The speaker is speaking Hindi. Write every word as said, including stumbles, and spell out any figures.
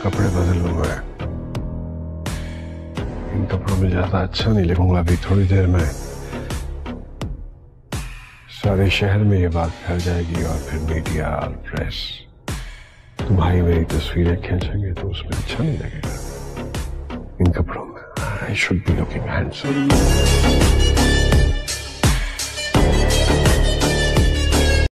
कपड़े बदलूं मैं। इन कपड़ों में ज्यादा अच्छा नहीं लगूंगा। अभी थोड़ी देर में सारे शहर में ये बात फैल जाएगी और फिर मीडिया और प्रेस तुम्हारी मेरी तस्वीरें खींचेंगे तो उसमें अच्छा नहीं लगेगा। इन कपड़ों में I should be looking handsome.